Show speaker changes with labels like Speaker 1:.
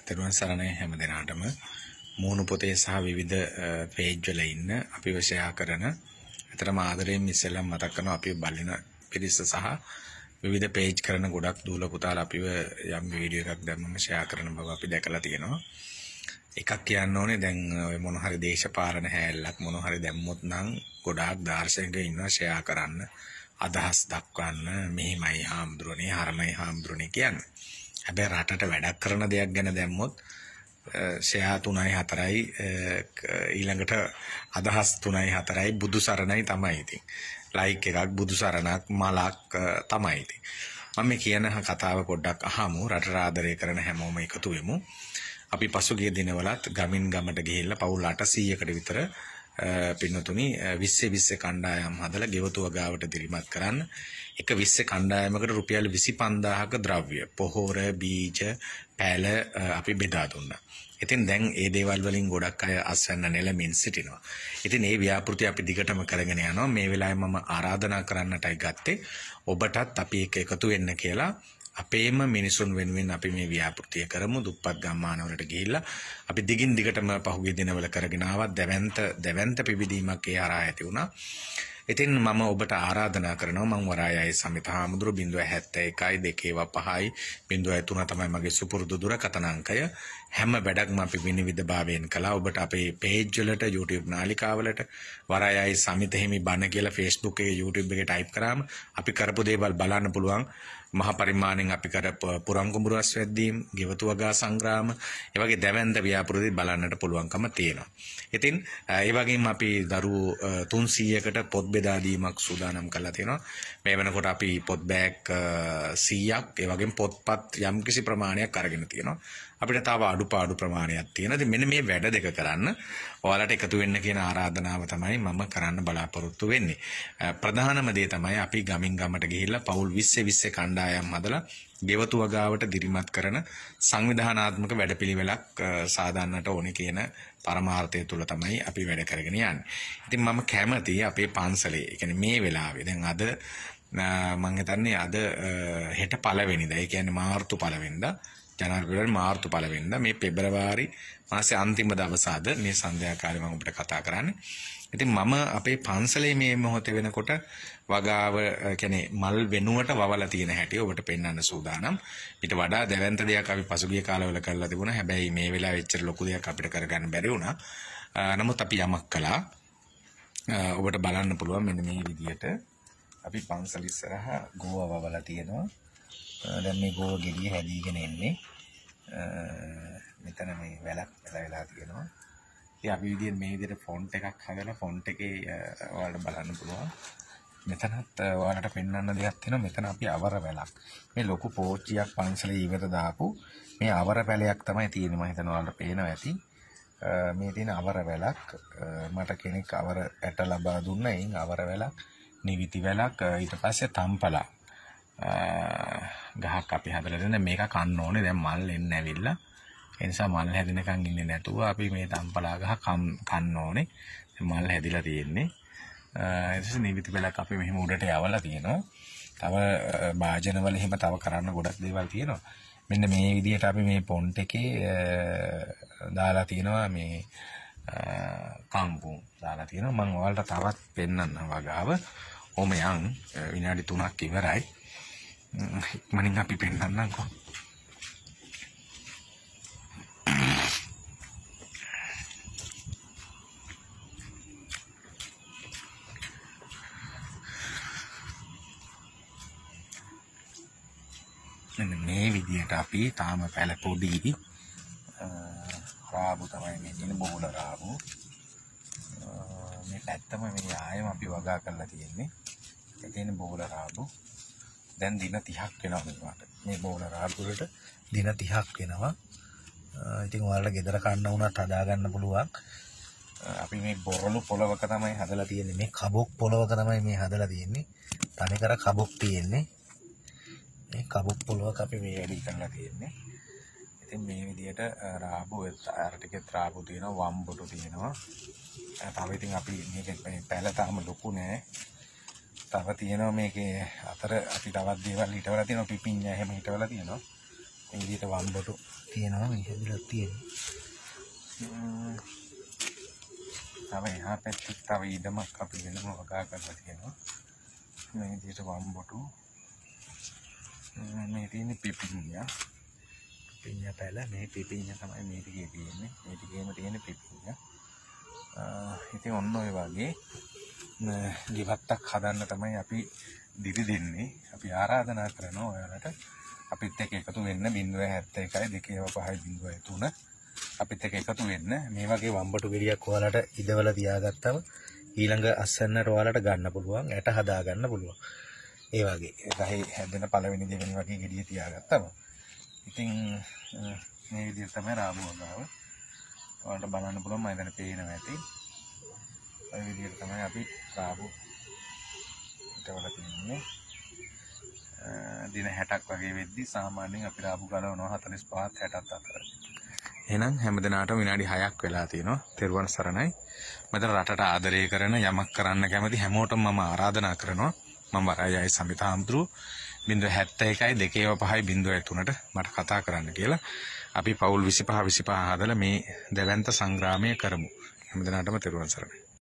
Speaker 1: තෙරුවන් සරණයි හැම දිනාටම මූණු පොතේ සහ විවිධ පේජ් වල ඉන්න අපිව ෂෙයා කරන අතරම ආදරයෙන් ඉස්සෙල්ලා මතක් කරනවා අපි බලන පිරිස සහ විවිධ පේජ් කරන ගොඩක් දූල පුතාලා අපිව යම් වීඩියෝ එකක් දැම්මම ෂෙයා කරන බව අපි දැකලා තියෙනවා. එකක් කියන්න ඕනේ දැන් ඔය මොන හරි දේශපාලන හැල්ලක් මොන හරි දැම්මොත් නම් ගොඩාක් දාර්ශනිකයෝ ඉන්නවා ෂෙයා කරන්න අදහස් දක්වන්න මෙහිමයි හාමුදුරනේ හරමයි හාමුදුරනේ කියන්නේ. හැබැයි රටට වැඩක් කරන දෙයක් ගැන දැම්මොත් ෂෙයා 3යි 4යි ඊළඟට අදහස් 3යි 4යි බුදු සරණයි තමයි ඉතින්. ලයික් එකක් බුදු සරණක් මලක් තමයි ඉතින්. මම මේ කියන කතාව පොඩ්ඩක් අහමු. රටට ආදරය කරන හැමෝම එකතු වෙමු. අපි පසුගිය දිනවලත් ගමින් ගමට ගිහිල්ලා පවුල් 800කට විතර පින්නතුනි 20 කණ්ඩායම් හදලා ගෙවතුව ගාවට දිරිමත් කරන්න. එක 20 කණ්ඩායමකට රුපියල් 25000ක ද්‍රව්‍ය පොහොර බීජ පැල අපි බෙදා දුන්නා. ඉතින් දැන් ඒ දේවල් වලින් ගොඩක් අය අස්වැන්න නෙලමින් සිටිනවා. ඉතින් මේ ව්‍යාපෘති අපි දිගටම කරගෙන යනවා. මේ වෙලාවේ මම ආරාධනා කරන්නටයි ගත්තේ ඔබටත් අපි එකතු වෙන්න කියලා. අපේම මිනිසුන් වෙනුවෙන් අපි මේ ව්‍යාපෘතිය කරමු. දුප්පත් ගම්මානවලට ගිහිල්ලා අපි දිගින් දිගටම පහුගිය දිනවල කරගෙන ආවා. දැවැන්ත පිබිදීමක් ඒ හරහා ඇති වුණා. ඉතින් මම ඔබට ආරාධනා කරනවා මම වරායයි සමිත හාමුදුරු 071 2 5 03 තමයි මගේ සුපුරුදු දුරකථන අංකය. හැම වැඩක්ම අපි විනිවිදභාවයෙන් කළා. ඔබට අපේ පේජ් වලට YouTube නාලිකාවලට වරායයි සමිත හිමි බණ කියලා Facebook එකේ YouTube එකේ ටයිප් කරාම අපි කරපු දේවල් බලන්න පුළුවන්. මහ පරිමාණයෙන් අපි කර පුරංගුඹුරු අස්වැද්දීම්, ගෙවතුවගා සංග්‍රාම, ඒ වගේ දැවැන්ත ව්‍යාපෘති බලන්නට පුළුවන්කම තියෙනවා. ඉතින් ඒ වගේම අපි දරුවෝ 300කට පොත් බෙදා දීමක් සූදානම් කරලා තියෙනවා. මේ වෙනකොට අපි පොත් බෑග් 100ක්, ඒ වගේම පොත්පත් යම්කිසි ප්‍රමාණයක් අරගෙන තියෙනවා. අපිට තව අඩුපාඩු ප්‍රමාණයක් තියෙනවා. ඉතින් මෙන්න මේ වැඩ දෙක කරන්න ඔයාලට එකතු වෙන්න කියන ආරාධනාව තමයි මම කරන්න බලාපොරොත්තු වෙන්නේ. ප්‍රධානම දේ තමයි අපි ගමින් ගමට ගිහිල්ලා පවුල් 20 කණ්ඩායම් හදලා ගෙවතුව ගාවට දිරිමත් කරන සංවිධානාත්මක වැඩපිළිවෙලක් සාදන්නට ඕනේ කියන පරමාර්ථය තුල තමයි අපි වැඩ කරගෙන යන්නේ. ඉතින් මම කැමතියි අපේ පන්සලේ, ඒ කියන්නේ මේ වෙලාවේ දැන් අද මම හිතන්නේ අද හෙට පළවෙනිදා, ඒ කියන්නේ මාර්තු පළවෙනිදා ජනවාරි මාර්තු පළවෙනිදා මේ පෙබරවාරි මාසේ අන්තිම දවස අද මේ සන්ධ්‍යා කාලේ මම ඔබට කතා කරන්නේ. ඉතින් මම අපේ පන්සලේ මේ මොහොතේ වෙනකොට වගාව කියන්නේ මල් වෙනුවට වවලා තියෙන හැටි ඔබට පෙන්වන්න සූදානම්. ඊට වඩා දැවැන්ත දෙයක් අපි පසුගිය කාලවල කරලා තිබුණා. හැබැයි මේ වෙලාවේ එච්චර ලොකු දෙයක් අපිට කරගන්න බැරි වුණා. නමුත් අපි යමක් කළා. ඔබට බලන්න පුළුවන් මෙන්න මේ විදියට අපි පන්සල ඉස්සරහා ගෝව වවලා තියෙනවා. දැන් මේ ගෝව ගෙඩිය හැදීගෙන එන්නේ. මෙතන මේ වැලක් වෙලා තියෙනවා. ඉතින් අපි විදියට මේ විදියට ෆොන්ට් එකක් හදලා ෆොන්ට් එකේ ඔයාලට බලන්න පුළුවන්. මෙතනත් ඔයාලට පෙන්වන්න දෙයක් තියෙනවා. මෙතන අපි අවර වැලක්. මේ ලොකු පෝච්චියක් පන්සලේ ඉවත දාපු මේ අවර පැලයක් තමයි තියෙන්නේ. මම හිතනවා ඔයාලට පේනවා ඇති. මේ තියෙන අවර වැලක් මට කෙනෙක් අවර ඇට ලබා දුන්නා. එයින් අවර වැලක්, නිවිති වැලක්, ඊට පස්සේ තම්පලා ගහක් අපි හදලා දෙන්න. මේක කන්න ඕනේ. දැන් මල් එන්න ඇවිල්ලා. ඒ නිසා මල් හැදෙනකන් ඉන්නේ නැතුව අපි මේ තම්පලා ගහ කන්න ඕනේ. මල් හැදිලා තියෙන්නේ. ඊට පස්සේ නිවිති වැලක් අපි මෙහෙම උඩට යවලා තියෙනවා. තව භාජනවල එහෙම තව කරන්න ගොඩක් දේවල් තියෙනවා. මෙන්න මේ විදිහට අපි මේ පොන්ට් එකේ දාලා තියෙනවා මේ කම්පුම් දාලා තියෙනවා. මම ඔයාලට තවත් පෙන්නන්නම් වගාව. ඔම යන් විනාඩි 3ක් ඉවරයි. ඉක්මනින් අපි පෙන්නන්නම්කෝ. මේ විදියට අපි තාම පැල පොඩි රාබු තමයි මේ තියෙන බෝල රාබු. මේ පැත්තම මේ ආයෙම අපි වගා කරලා තියෙන්නේ. ඒ තියෙන බෝල රාබු. දැන් දින 30ක් වෙනවා මේකට. මේ බෝල රාබු වලට දින 30ක් වෙනවා. ඉතින් ඔයාලට ගෙදර කන්න උනත් හදා ගන්න පුළුවන්. අපි මේ බොරළු පොලවක තමයි හදලා තියෙන්නේ. මේ කබොක් පොලවක තමයි මේ හදලා තියෙන්නේ. තනිකර කබොක් තියෙන්නේ. මේ කබොක් පොලවක අපි මේ වැඩි කරලා තියෙන්නේ. ඉතින් මේ විදියට රාබු අර ටිකේ රාබු තියෙනවා, වම්බුටු තියෙනවා. තව ඉතින් අපි මේකේ පැල තාම ලොකු නෑ. තව තියෙනවා මේකේ අතර අපි තවත් දේවල් හිටවලා තියෙනවා. පිපිඤ්ඤා එහෙම හිටවලා තියෙනවා. මේ විදියට වම්බුටු තියෙනවා මේ හැදිලා තියෙනවා. තව එහා පැත්තේ තව ඉඩමක් අපි වෙනම වගා කරලා තියෙනවා. මේ විදිහට වම්බොටු මේ තියෙන්නේ පිපිඤ්ඤා පැල මේ පිපිඤ්ඤා තමයි මේ ටිකේ තියෙන්නේ. මේ ටිකේම තියෙන පිපිඤ්ඤා. ඉතින් ඔන්න ඔය වගේ ගෙවත්තක් හදන්න තමයි අපි දිවි දෙන්නේ. අපි ආරාධනා කරනවා ඔයාලට අපිත් එක්ක එකතු වෙන්න 071 295 03 අපිත් එක්ක එකතු වෙන්න. මේ වගේ වම්බටු ගෙඩියක් ඔයාලට ඉදවලා තියාගත්තම ඊළඟ අස්සන්නට ඔයාලට ගන්න පුළුවන්. ඇට හදා ගන්න පුළුවන්. ඒ වගේ ගහේ හැදෙන පළවෙනි දෙවෙනි වගේ ගෙඩිය තියාගත්තම ඉතින් මේ විදිහට තමයි රාමුව ගාව. ඔයාලට බලන්න පුළුවන් මම දැන් පේනවා ඇති. ඒ විදිහට තමයි අපි රාමු ඉතවල තියන්නේ. දින 60ක් වගේ වෙද්දි සාමාන්‍යයෙන් අපි රාමු ගලවනවා 45 60ත් අතර. එහෙනම් හැමදෙනාටම විනාඩි 6ක් වෙලා තියෙනවා. තෙරුවන් සරණයි. මෙතන රටට ආදරය කරන යමක් කරන්න කැමති හැමෝටම මම ආරාධනා කරනවා. මම වරායයි සමිතාම්තුරු 071 295 03ට මට කතා කරන්න කියලා. අපි පවුල් 25 හදලා මේ දැවැන්ත සංග්‍රාමය කරමු. හැමදෙනාටම තෙරුවන් සරණයි.